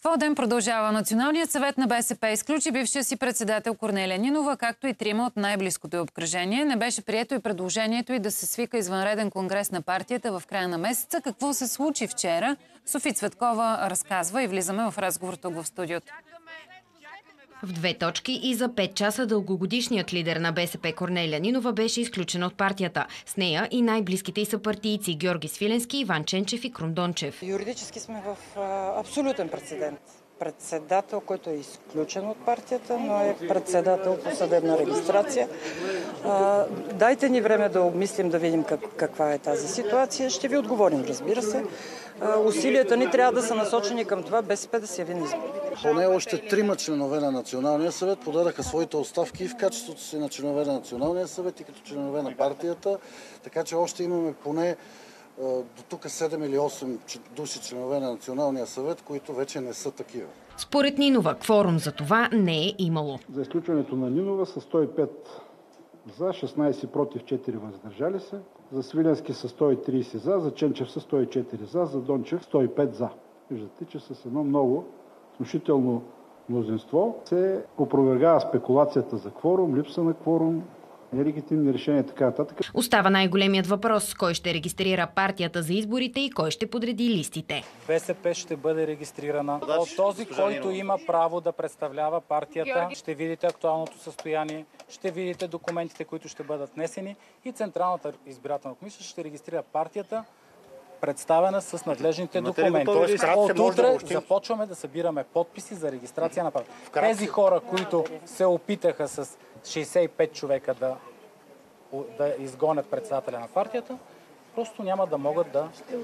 Какво ден продължава? Националният съвет на БСП изключи бившия си председател Корнелия Нинова, както и трима от най-близкото й обкръжение. Не беше прието и предложението й да се свика извънреден конгрес на партията в края на месеца. Какво се случи вчера? Софи Цветкова разказва и влизаме в разговор тук в студиото. В 2 точки и за 5 часа дългогодишният лидер на БСП Корнелия Нинова беше изключена от партията. С нея и най-близките й съпартийци Георги Свиленски, Иван Ченчев и Крум Дончев. Юридически сме в абсолютен прецедент. Председател, който е изключен от партията, но е председател по съдебна регистрация. Дайте ни време да обмислим, да видим каква е тази ситуация. Ще ви отговорим, разбира се. Усилията ни трябва да са насочени към това БСП да се яви на избори. Поне още 3 членове на Националния съвет подадаха своите оставки в качеството си на членове на Националния съвет и като членове на партията. Така че още имаме поне до тук 7 или 8 души членове на Националния съвет, които вече не са такива. Според Нинова, кворум за това не е имало. За изключването на Нинова са 105 за, 16 против, 4 въздържали се. За Свиленски са 130 за Ченчев са 104 за Дончев 105 за. Виждате, че с едно много внушително мнозинство се опровергава спекулацията за кворум, липса на кворум, нелегитимни решения и така нататък. Остава най-големият въпрос: кой ще регистрира партията за изборите и кой ще подреди листите. БСП ще бъде регистрирана от този, който има право да представлява партията. Ще видите актуалното състояние, ще видите документите, които ще бъдат внесени и Централната избирателна комисия ще регистрира партията, представена с надлежните документи. Тоест, от утре започваме да събираме подписи за регистрация на партията. Тези хора, които се опитаха с 65 човека да изгонят председателя на партията, просто няма да могат да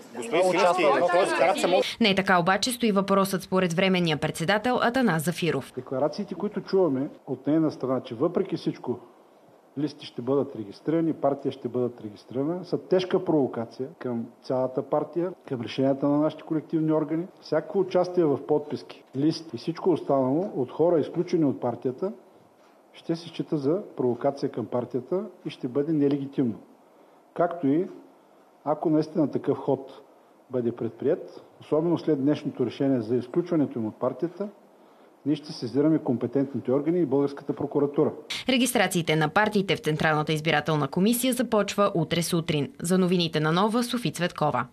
участват. Не така обаче стои въпросът според временния председател Атанас Зафиров. Декларациите, които чуваме от нейна страна, че въпреки всичко листи ще бъдат регистрирани, партия ще бъдат регистрирана, са тежка провокация към цялата партия, към решенията на нашите колективни органи. Всяко участие в подписки, лист и всичко останало от хора, изключени от партията, ще се счита за провокация към партията и ще бъде нелегитимно. Както и ако наистина такъв ход бъде предприет, особено след днешното решение за изключването им от партията, ние ще сезираме компетентните органи и българската прокуратура. Регистрациите на партиите в Централната избирателна комисия започва утре сутрин. За новините на Нова, Софи Цветкова.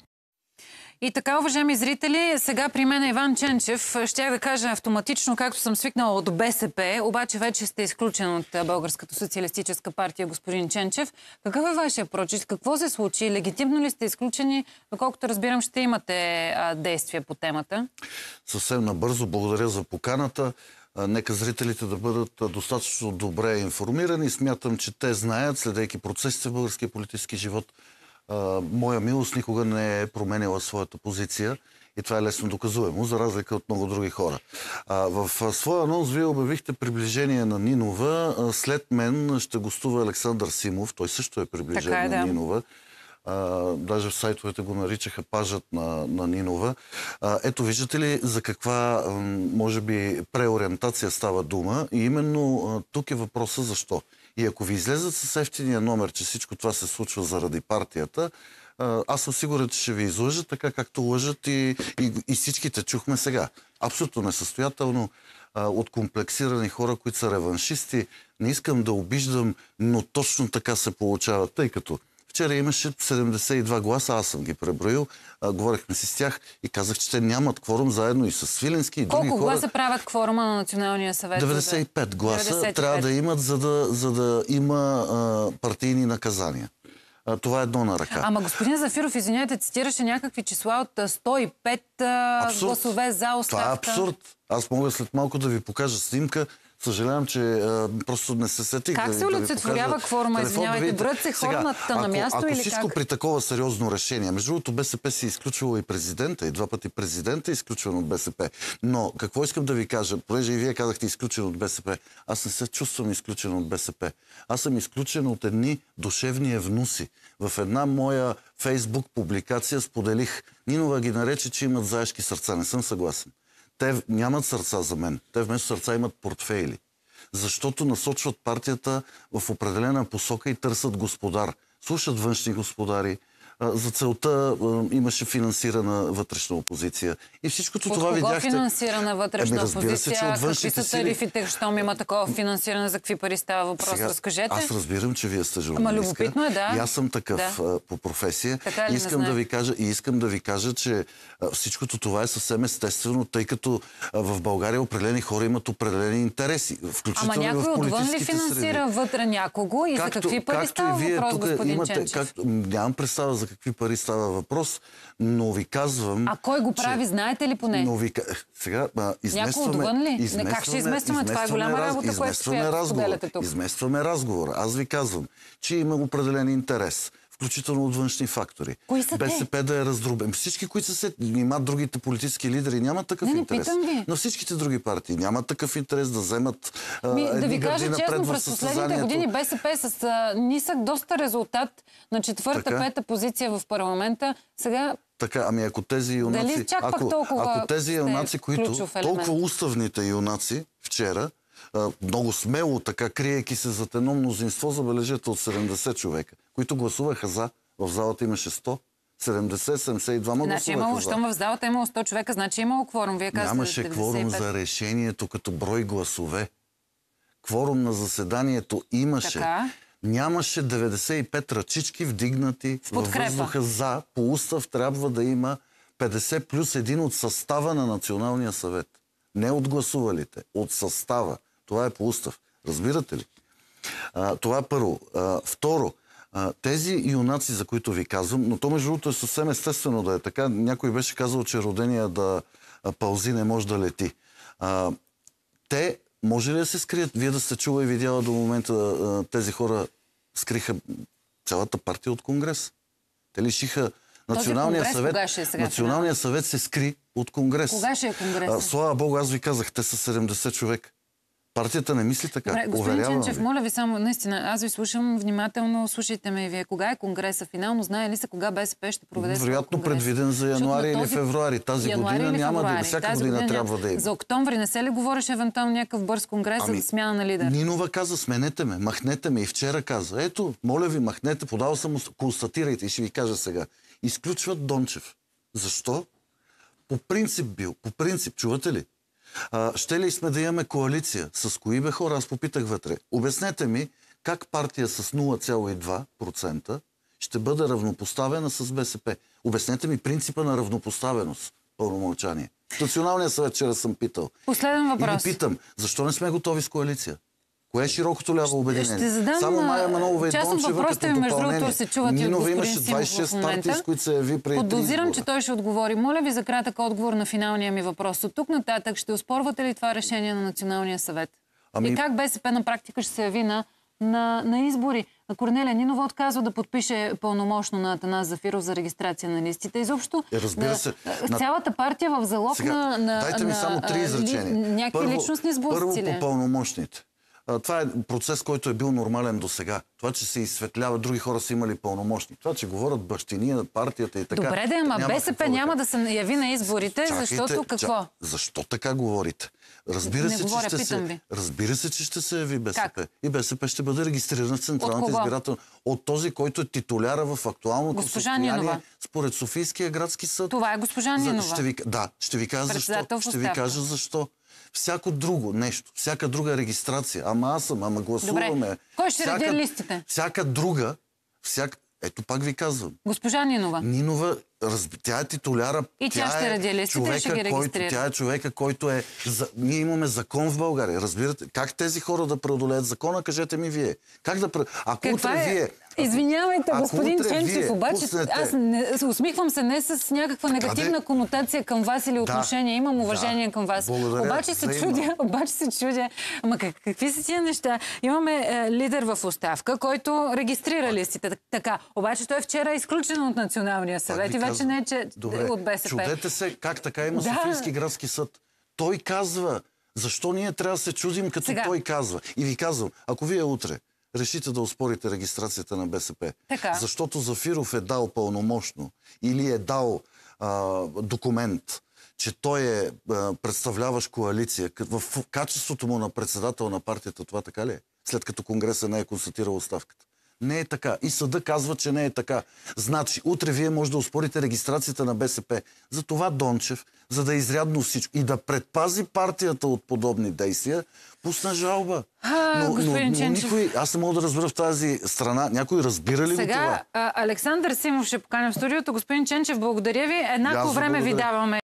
И така, уважаеми зрители, сега при мен е Иван Ченчев. Щях да кажа автоматично, както съм свикнала от БСП, обаче вече сте изключен от Българската социалистическа партия, господин Ченчев. Какъв е вашия прочит? Какво се случи? Легитимно ли сте изключени? Доколкото разбирам, ще имате действия по темата. Съвсем набързо, благодаря за поканата. Нека зрителите да бъдат достатъчно добре информирани. Смятам, че те знаят, следейки процесите в българския политически живот, моя милост никога не е променила своята позиция и това е лесно доказуемо, за разлика от много други хора. В своя анонс вие обявихте приближение на Нинова. След мен ще гостува Александър Симов. Той също е приближен на Нинова. Даже в сайтовете го наричаха пажът на Нинова. Ето, виждате ли за каква, може би, преориентация става дума? И именно тук е въпроса защо. И ако ви излезат с ефтиния номер, че всичко това се случва заради партията, аз съм сигурен, че ще ви излъжат, така както лъжат и всичките чухме сега. Абсолютно несъстоятелно, от комплексирани хора, които са реваншисти. Не искам да обиждам, но точно така се получава, тъй като вчера имаше 72 гласа, аз съм ги преброил, говорихме си с тях и казах, че те нямат кворум заедно и с Свиленски и други хора. Колко гласа правят кворума на Националния съвет? 95 гласа 95. Трябва да имат, за да има партийни наказания. Това е едно на ръка. Ама господин Зафиров, извиняйте, цитираше някакви числа от 105 гласове за оставка. Това е абсурд. Аз мога след малко да ви покажа снимка. Съжалявам, че просто не се сетих. Как се олицетворява кворума? Извинявайте, броят се хората на място или как? Ако всичко при такова сериозно решение, между другото БСП си изключвало и президента, и 2 пъти президента е изключван от БСП. Но какво искам да ви кажа, понеже и вие казахте изключен от БСП, аз не се чувствам изключен от БСП. Аз съм изключен от едни душевни евнуси. В една моя Фейсбук публикация споделих. Нинова ги нарече, че имат заешки сърца. Не съм съгласен. Те нямат сърца за мен. Те вместо сърца имат портфейли. Защото насочват партията в определена посока и търсят господар. Слушат външни господари, За целта имаше финансирана вътрешна опозиция. И всичкото това видяхте... От кого финансирана вътрешна опозиция? Какви са тарифите, щом има такова финансиране? За какви пари става въпрос? Сега, разкажете. аз разбирам, че вие сте журналистка. Ама любопитно е, да. И аз съм такъв по професия. Искам да ви кажа, че всичкото това е съвсем естествено, тъй като в България определени хора имат определени интереси. Включително Ама някой отвън ли финансира вътре някого и за какви пари става въпрос, господин Ченчев? Нямам представа за какви пари става въпрос, но ви казвам... А кой го прави, знаете ли поне? Сега някой отвън ли? Как ще изместваме? Това е голяма работа, която споделяте тук. Изместваме разговора. Аз ви казвам, че има определен интерес, включително от външни фактори. Кои са БСП да е раздробен. Всички, които имат другите политически лидери, нямат такъв интерес. Но всичките други партии нямат такъв интерес да вземат да ви кажа честно, през последните години БСП с нисък доста резултат на четвърта, пета позиция в парламента. Сега... Така, ами ако тези юнаци... Ако тези юнаци, които... Толкова уставните юнаци вчера, много смело, така криейки се зад едно мнозинство, забележете, от 70 човека, които гласуваха за. В залата имаше 100. 70-72 гласуваха за. Щом в залата имало 100 човека, значи имало кворум. Вие казвате, нямаше кворум за решението като брой гласове. Кворум на заседанието имаше. Така. Нямаше 95 ръчички вдигнати във въздуха за. По устав трябва да има 50 плюс 1 от състава на Националния съвет. Не от гласувалите, от състава. Това е по устав. Разбирате ли? Това е първо. Второ, тези юнаци, за които ви казвам, но то между другото е съвсем естествено да е така. Някой беше казал, че родения да пълзи не може да лети. Те може ли да се скрият? Вие да сте чула и видяла до момента тези хора скриха цялата партия от Конгрес. Те лишиха Националния съвет се скри от Конгрес. Кога ще е Конгрес? Слава Богу, аз ви казах, те са 70 човека. Партията не мисли така. Добре, господин Ченчев, моля ви само, наистина, аз ви слушам внимателно, слушайте ме и вие. Кога е Конгреса? Финално знае ли се кога БСП ще проведе своя Вероятно Конгрес? Предвиден за януари или февруари. Тази година няма да. Всяка година трябва да има. За октомври не се ли говореше евентуално някакъв бърз конгрес за смяна на лидер? Нинова каза, сменете ме, махнете ме. И вчера каза, ето, моля ви, махнете, подал съм, констатирайте и ще ви кажа сега. Изключват Дончев. Защо? По принцип, чувате ли? Ще ли сме да имаме коалиция? С кои бе хора? Аз попитах вътре. Обяснете ми как партия с 0,2% ще бъде равнопоставена с БСП. Обяснете ми принципа на равнопоставеност. Пълномълчание. Националния съвет вчера съм питал. Последен въпрос. И ви питам, защо не сме готови с коалиция? Кое е широкото ляво обединение? Ще задам само Мая Манолова и Дончева като допълнение. Се чуват Нинова и имаше 26 партии, с които се яви преди 3 Подозирам, че той ще отговори. Моля ви за кратък отговор на финалния ми въпрос. От тук нататък ще оспорвате ли това решение на Националния съвет? И как БСП на практика ще се яви на избори? Корнелия Нинова отказва да подпише пълномощно на Атанас Зафиров за регистрация на листите. Изобщо цялата партия в залог дайте ми само 3 изречения. Някакви личностни сблъсъци. Първо по пълномощните. Това е процес, който е бил нормален до сега. Това, че се изсветлява, други хора са имали пълномощни. Това, че говорят бащини на партията и така. Добре, ама БСП няма да се яви на изборите, защото какво? Защо така говорите? Разбира се, че ще се яви БСП. Как? И БСП ще бъде регистрирана в Централната избирателна. От този, който е титуляра в актуалното състояние според Софийския градски съд. Това е госпожа Нинова. Ще ви кажа защо. Всяко друго нещо, всяка друга регистрация, ама гласуваме. Добре. Кой ще ради листите? Всяка друга, ето пак ви казвам. Госпожа Нинова. Нинова, тя е титуляра. И тя ще ради листите, ще ги регистрира. Тя е човека, който е... Ние имаме закон в България, разбирате? Как тези хора да преодолеят закона, кажете ми вие. Как да Ако утре вие... Извинявайте, господин Ченчев, обаче аз усмихвам се не с някаква негативна конотация към вас или отношение. Имам уважение към вас. Обаче се чудя, ама какви са тия неща? Имаме лидер в оставка, който регистрира листите. Така. Обаче той вчера е изключен от Националния съвет и вече не е от БСП. Чудете се как така има Софийски градски съд. Той казва. Защо ние трябва да се чудим като той казва? И ви казвам, ако вие утре решите да оспорите регистрацията на БСП, защото Зафиров е дал пълномощно или е дал документ, че той е представляващ коалиция, в качеството му на председател на партията, това така ли е? След като Конгресът не е констатирал оставката. Не е така. И съда казва, че не е така. Значи, утре вие може да оспорите регистрацията на БСП. За това Дончев, за да е изрядно всичко и да предпази партията от подобни действия, пусна жалба. Но никой, аз не мога да разбера в тази страна, някой разбира ли го това? Сега Александър Симов ще поканем в студиото. Господин Ченчев, благодаря ви. Еднакво време ви даваме.